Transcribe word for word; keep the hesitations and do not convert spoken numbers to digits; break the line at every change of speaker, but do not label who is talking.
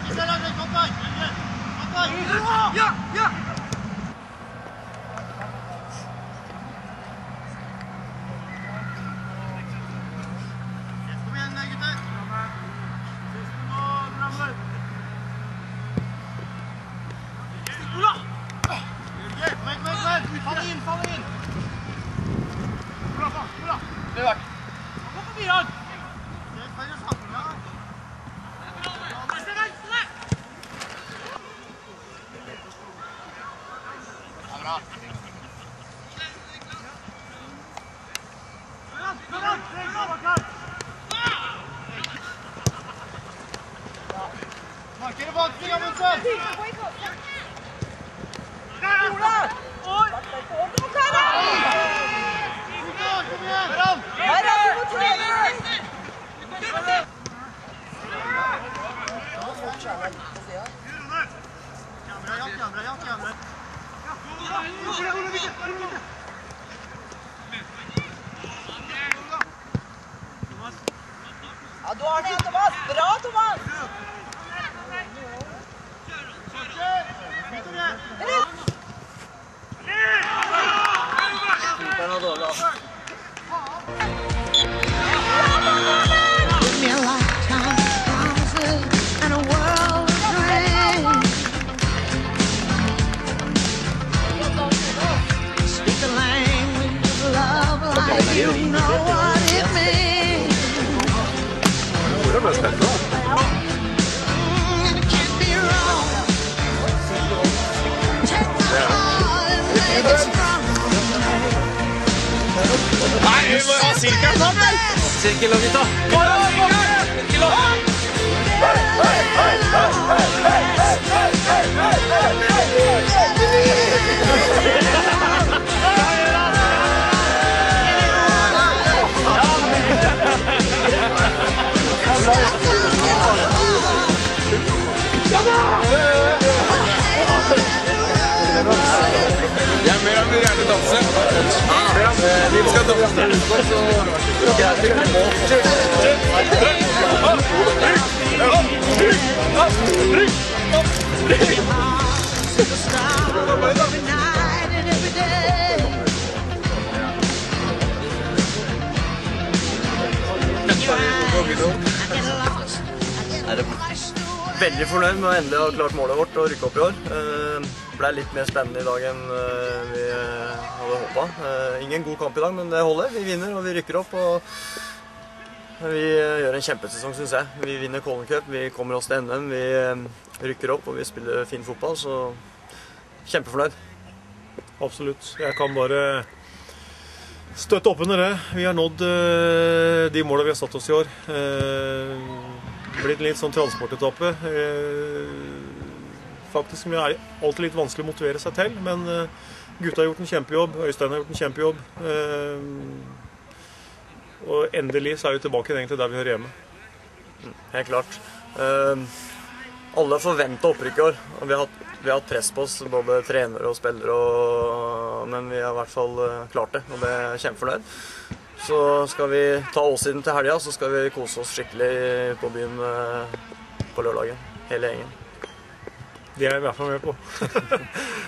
Ja, ja!
Fall inn, fall inn!
Bra, bra, bra!
Det var.
Gå forbi han!
Det er feil sammen, ja.
Venstre, venstre!
Ja, bra. Marker bak til Amundsen!
Ola! Oi! Kom igjen! Her er du på trener!
Kamera, ja, kamera, ja, kamera.
Ja, du har det, Thomas! Bra, Thomas!
Den var dårlig, altså. Det ble spennende. Nei, vi må ha sirkel nå, vel? Sirkel og gutta. Sirkel og! Jeg er mer enn vil gjerne danse. Vi skal danse. Veldig fornøyd med å endelig ha klart målet vårt og rykke opp i år. Det ble litt mer spennende i dag enn vi hadde håpet. Ingen god kamp i dag, men det holder. Vi vinner og vi rykker opp. Og vi gjør en kjempesesong, synes jeg. Vi vinner Colin Cup, vi kommer oss til N M, vi rykker opp og vi spiller fin fotball, så kjempefornøyd.
Absolutt. Jeg kan bare støtte opp under det. Vi har nådd de målene vi har satt oss i år. Blitt litt sånn transportetappe. Faktisk er det alltid litt vanskelig å motivere seg til, men gutta har gjort en kjempejobb, Øystein har gjort en kjempejobb. Og endelig så er vi tilbake egentlig der vi hører hjemme.
Helt klart. Alle forventet opprykk i år, og vi har hatt, vi har hatt press på oss, både trenere og spillere, og, men vi har i hvert fall klart det, og det er kjempefornøyd. Så skal vi ta Åssiden til helga, så skal vi kose oss skikkelig på byen på lørdagen, hele gjengen.
Det er jeg i hvert fall med på.